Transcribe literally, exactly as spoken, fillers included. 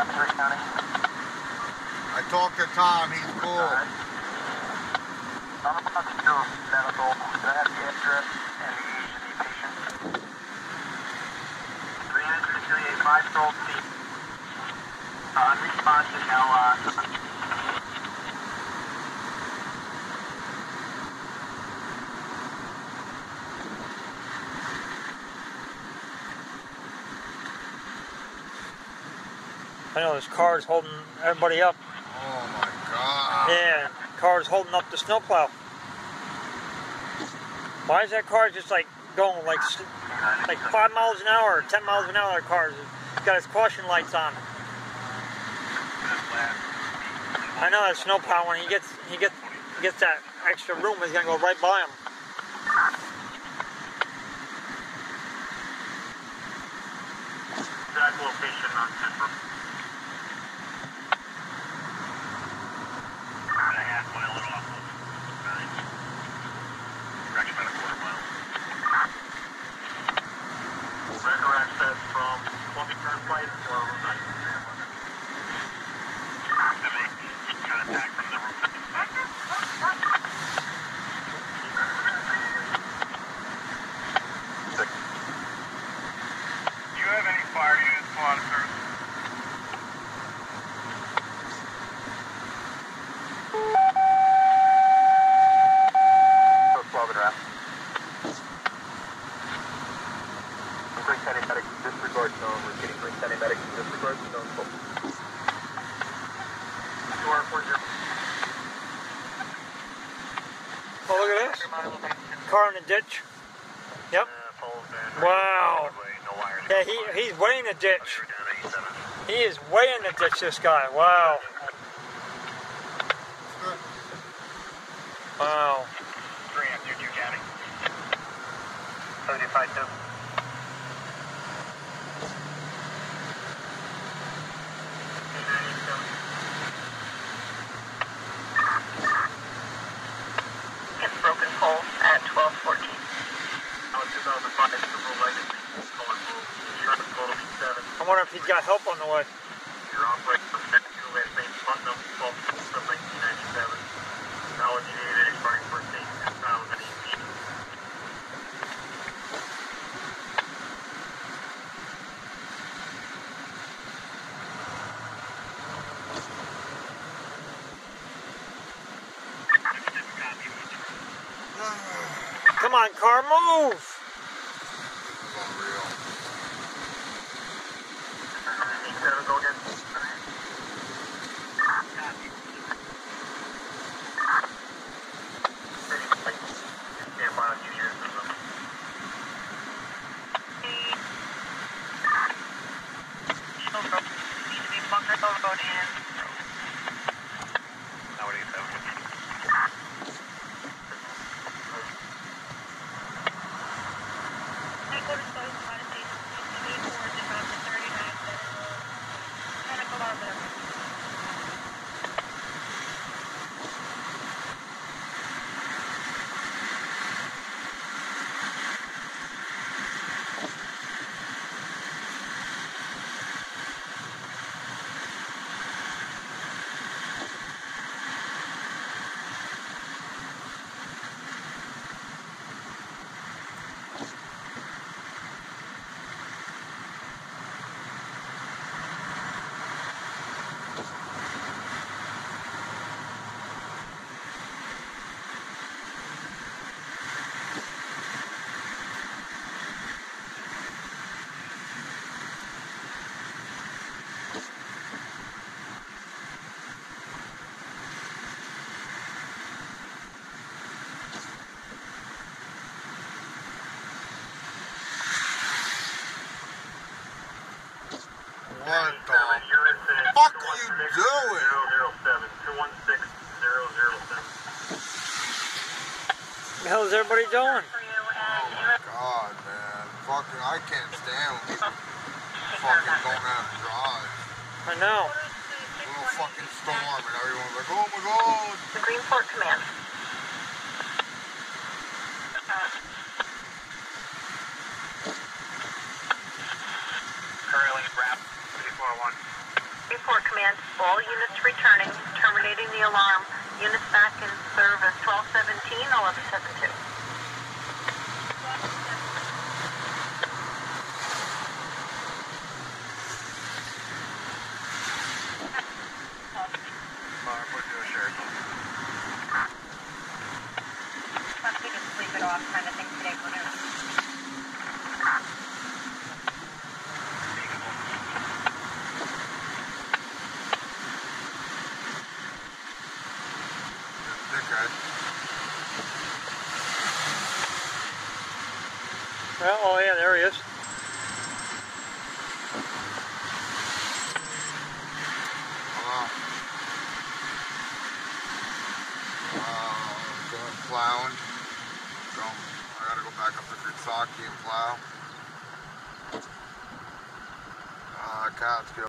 I talked to Tom, he's cool. I'm about to do medical. Do I have the address and the age of the patient? three nine three three eight, five-year-old female. Uh, unresponsive now. Uh, I know this car is holding everybody up. Oh my God. Yeah, car is holding up the snowplow. Why is that car just like going like like five miles an hour or ten miles an hour? That car has got its caution lights on. I know that snowplow, when he gets he gets he gets that extra room, he's gonna go right by him. Exact location on Denver. Oh, look at this. Car in the ditch. Yep. Wow. Yeah, he, he's way in the ditch. He is way in the ditch, this guy. Wow. Wow. three after two county. seventy-five two. Broken pole at twelve fourteen. two thousand five, Super Legacy, color blue, insurance total seven. I wonder if he's got help on the way. Your operator from two last name Putnam, twelve from nineteen ninety-seven. Knowledge eight expiring first date two thousand eighteen. Come on, car, move! Go again. What the fuck are you doing? zero zero seven, two one six, zero zero seven. What the hell is everybody doing? Oh my God, man. Fucking, I can't stand when people fucking don't have to drive. I know. Little fucking storm and everyone's like, oh my God. The Greenport Command. Currently wrapped, three four one. Report command, all units returning, terminating the alarm. Units back in service twelve seventeen, eleven seventy-two. Must we just sleep it off kind of thing today for now? Dickhead. Well, oh yeah, there he is. Hello. Uh, going plowing. Going, I gotta go back up to Kutsaki and plow. Uh, Catskill.